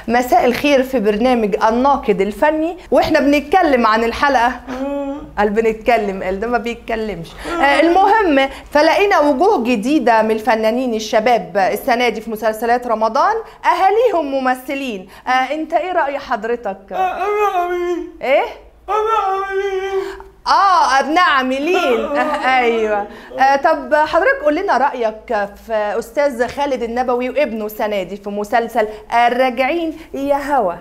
مساء الخير في برنامج الناقد الفني، واحنا بنتكلم عن الحلقه. قال بنتكلم، قال ده ما بيتكلمش. المهم فلقينا وجوه جديده من الفنانين الشباب السنه دي في مسلسلات رمضان، اهاليهم ممثلين. انت ايه راي حضرتك؟ ايه؟ ابناء عاملين. ايوه. طب حضرتك قول لنا رايك في استاذ خالد النبوي وابنه السنه دي في مسلسل الراجعين يا هوا.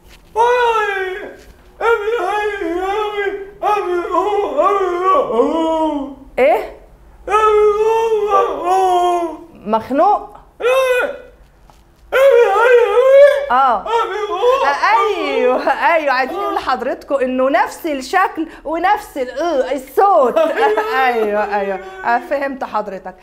ايه؟ مخنوق؟ ايوه عايزين نقول لحضرتكم انه نفس الشكل ونفس الصوت. ايوه فهمت حضرتك.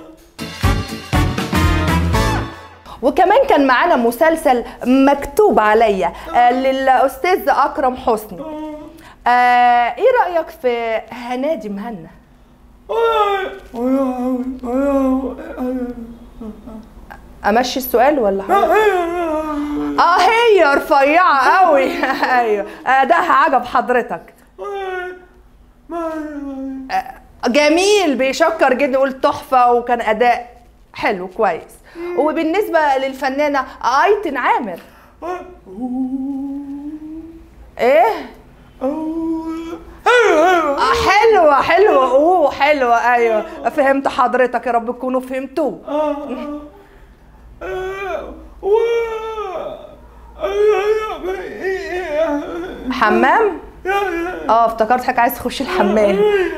وكمان كان معانا مسلسل مكتوب عليا للاستاذ اكرم حسني. ايه رايك في هنادي مهنا؟ امشي السؤال ولا هي رفيعه قوي. ايوه ده عجب حضرتك. جميل، بيشكر جدا، يقول تحفه وكان اداء حلو كويس. وبالنسبه للفنانه ايتن عامر، ايه؟ حلوه حلوه. ايوه فهمت حضرتك، يا رب تكونوا فهمتوه. حمام؟ افتكرت حضرتك عايز تخش الحمام.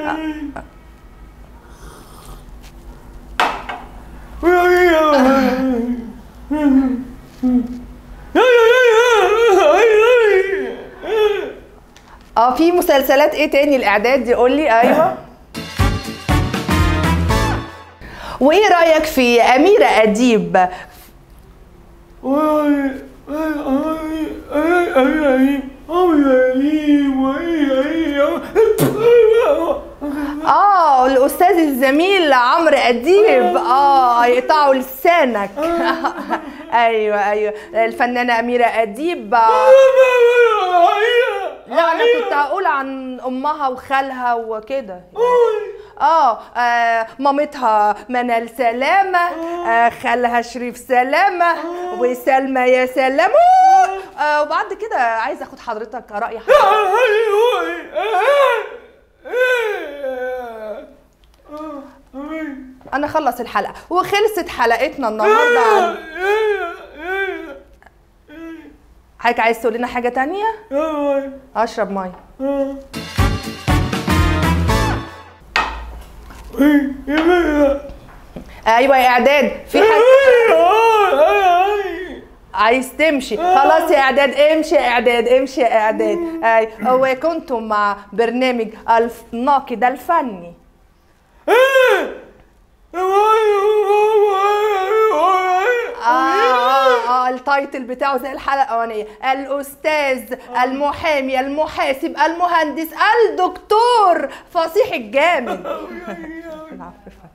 في مسلسلات ايه تاني الاعداد دي؟ قول لي. ايوه. وايه رايك في اميره اديب؟ الاستاذ الزميل عمرو اديب. يقطعوا لسانك. ايوه الفنانه اميره اديب. لا انا كنت هقول عن امها وخالها وكده. مامتها منال سلامه، خالها شريف سلامه، وسلمى يا سلام. وبعد كده عايزه اخد حضرتك راي حضرتك. انا خلص الحلقه وخلصت حلقتنا النهارده. حضرتك عايز تقول لنا حاجه تانية؟ اشرب ميه. ايوه يا اعداد، في حاجه عايز تمشي؟ خلاص يا اعداد، امشي يا اعداد، امشي يا اعداد. وكنتم مع برنامج الناقد الفني. التايتل بتاعه زي الحلقه الاولانيه، الاستاذ المحامي المحاسب المهندس الدكتور فصيح الجامد.